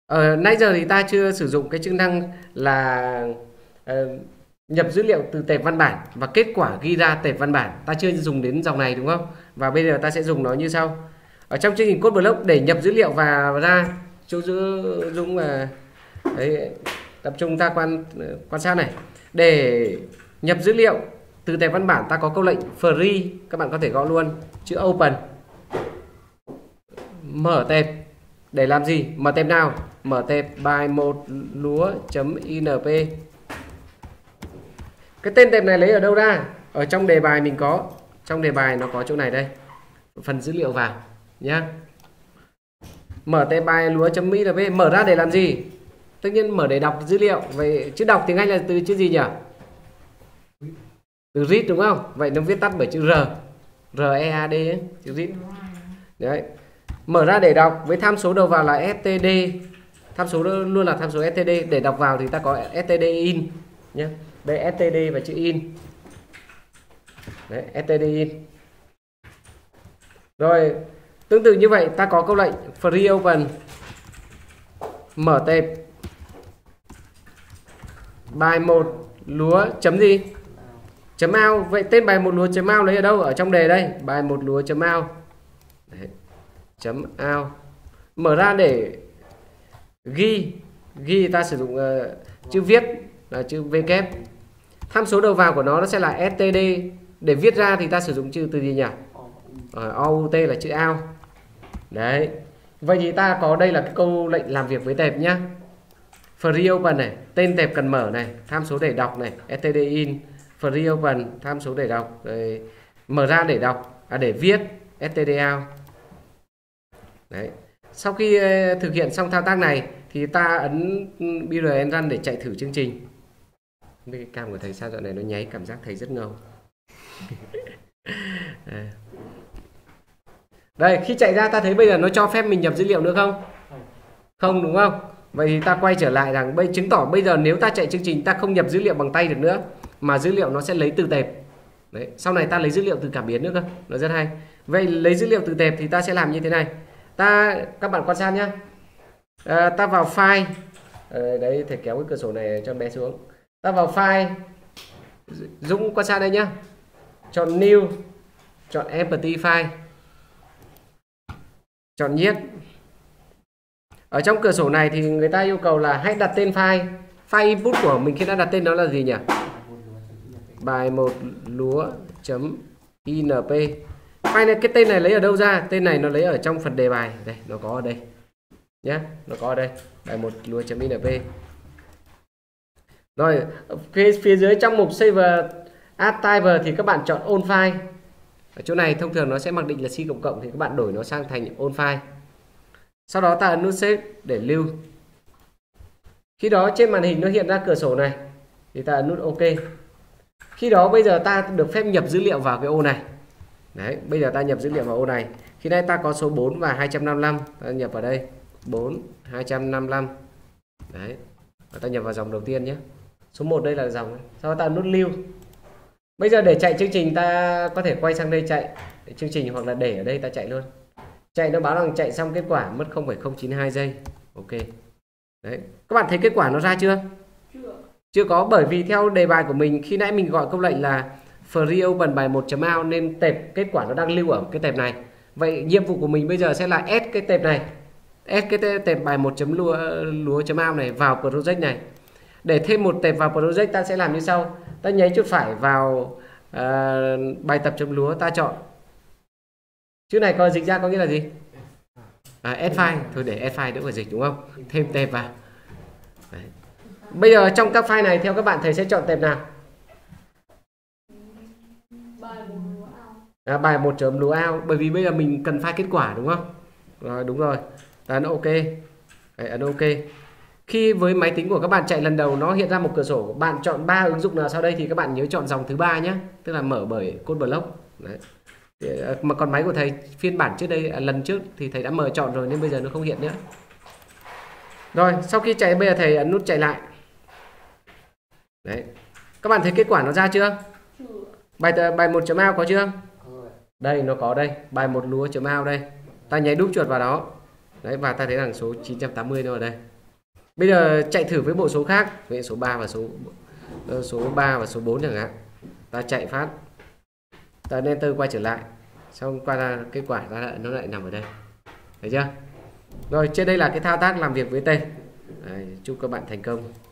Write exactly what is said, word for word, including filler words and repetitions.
Ờ, nãy giờ thì ta chưa sử dụng cái chức năng là ờ, nhập dữ liệu từ tệp văn bản và kết quả ghi ra tệp văn bản. Ta chưa dùng đến dòng này đúng không? Và bây giờ ta sẽ dùng nó như sau. Ở trong chương trình code block để nhập dữ liệu vào ra, chú Dũng và đấy, tập trung ta quan quan sát này. Để nhập dữ liệu từ tệp văn bản ta có câu lệnh free, các bạn có thể gõ luôn chữ open. Mở tệp để làm gì? Mở tệp nào? Mở tệp bài một lúa.inp. Cái tên tệp này lấy ở đâu ra? Ở trong đề bài mình có. Trong đề bài nó có chỗ này đây. Phần dữ liệu vào nhá. Mở tệp bài lúa.inp, mở ra để làm gì? Tất nhiên mở để đọc dữ liệu. Vậy chữ đọc tiếng Anh là từ chữ gì nhỉ? Từ read đúng không? Vậy nó viết tắt bởi chữ R. R E A D ấy, chữ read. Đấy. Mở ra để đọc với tham số đầu vào là std. Tham số luôn là tham số std. Để đọc vào thì ta có std in nhé. Đây std và chữ in. Đấy, std in. Rồi, tương tự như vậy ta có câu lệnh free open. Mở tệp bài một lúa chấm gì? Chấm out. Vậy tên bài một lúa chấm out lấy ở đâu? Ở trong đề đây, bài một lúa chấm out. Đấy. Chấm out. Mở ra để ghi. Ghi ta sử dụng uh, chữ viết là chữ W. Tham số đầu vào của nó nó sẽ là std. Để viết ra thì ta sử dụng chữ từ gì nhỉ? Uh, out là chữ out. Đấy. Vậy thì ta có đây là cái câu lệnh làm việc với tệp nhá. Free open này, tên tệp cần mở này, tham số để đọc này, std in, free open, tham số để đọc, rồi mở ra để đọc, à để viết, std out. Đấy. Sau khi thực hiện xong thao tác này thì ta ấn bê rờ and run để chạy thử chương trình. Cái cam của thầy sao dạo này nó nháy, cảm giác thầy rất ngầu. Đây, khi chạy ra ta thấy bây giờ nó cho phép mình nhập dữ liệu nữa không? Không đúng không? Vậy thì ta quay trở lại rằng bây chứng tỏ bây giờ nếu ta chạy chương trình ta không nhập dữ liệu bằng tay được nữa, mà dữ liệu nó sẽ lấy từ tệp. Đấy, sau này ta lấy dữ liệu từ cảm biến nữa cơ, nó rất hay. Vậy lấy dữ liệu từ tệp thì ta sẽ làm như thế này. Ta các bạn quan sát nhá. À, ta vào file. À, đấy thầy kéo cái cửa sổ này cho bé xuống. Ta vào file. Dũng quan sát đây nhá. Chọn new, chọn empty file. Chọn nhiết. Ở trong cửa sổ này thì người ta yêu cầu là hãy đặt tên file. File input của mình khi đã đặt tên nó là gì nhỉ? Bài một lúa.inp. File này, cái tên này lấy ở đâu ra? Tên này nó lấy ở trong phần đề bài. Đây, nó có ở đây. Nhá, nó có ở đây. Bài một lúa.inp. Rồi, phía, phía dưới trong mục save as type thì các bạn chọn all file. Ở chỗ này thông thường nó sẽ mặc định là C cộng cộng thì các bạn đổi nó sang thành all file. Sau đó ta ấn nút save để lưu. Khi đó trên màn hình nó hiện ra cửa sổ này thì ta ấn nút OK. Khi đó bây giờ ta được phép nhập dữ liệu vào cái ô này. Đấy, bây giờ ta nhập dữ liệu vào ô này. Khi nãy ta có số bốn và hai trăm năm mươi lăm, ta nhập vào đây. bốn, hai trăm năm mươi lăm. Đấy. Và ta nhập vào dòng đầu tiên nhé. Số một đây là dòng. Sau đó ta ấn nút lưu. Bây giờ để chạy chương trình ta có thể quay sang đây chạy chương trình hoặc là để ở đây ta chạy luôn. Chạy nó báo rằng chạy xong kết quả mất không phẩy không chín hai giây. Ok. Đấy. Các bạn thấy kết quả nó ra chưa? Chưa. Chưa có, bởi vì theo đề bài của mình khi nãy mình gọi câu lệnh là free open bài một chấm out nên tệp kết quả nó đang lưu ở cái tệp này. Vậy nhiệm vụ của mình bây giờ sẽ là add cái tệp này. Add cái tệp bài một chấm lúa chấm out này vào project này. Để thêm một tệp vào project ta sẽ làm như sau. Ta nháy chuột phải vào uh, bài tập chấm lúa, ta chọn chữ này có dịch ra có nghĩa là gì? À, add file. Thôi để add file đỡ phải dịch đúng không? Thêm tệp vào. Đấy. Bây giờ trong các file này theo các bạn thầy sẽ chọn tệp nào? À, bài một chấm lúa out. Bởi vì bây giờ mình cần file kết quả đúng không? Rồi đúng rồi. Ta ấn OK. Đấy, ấn OK. Khi với máy tính của các bạn chạy lần đầu nó hiện ra một cửa sổ, bạn chọn ba ứng dụng nào sau đây thì các bạn nhớ chọn dòng thứ ba nhé, tức là mở bởi code block. Đấy. Mà còn máy của thầy phiên bản trước đây à, lần trước thì thầy đã mở chọn rồi nên bây giờ nó không hiện nữa. Rồi sau khi chạy bây giờ thầy ấn nút chạy lại. Đấy. Các bạn thấy kết quả nó ra chưa? Bài bài một chấm out có chưa? Đây nó có đây, bài một lúa chấm out đây. Ta nháy đúp chuột vào đó. Đấy và ta thấy rằng số chín trăm tám mươi nó ở đây. Bây giờ chạy thử với bộ số khác, với số ba và số số ba và số bốn chẳng hạn. Ta chạy phát, ta enter quay trở lại, xong qua ra kết quả ra lại nó lại nằm ở đây. Thấy chưa? Rồi, trên đây là cái thao tác làm việc với tên. Đấy, chúc các bạn thành công.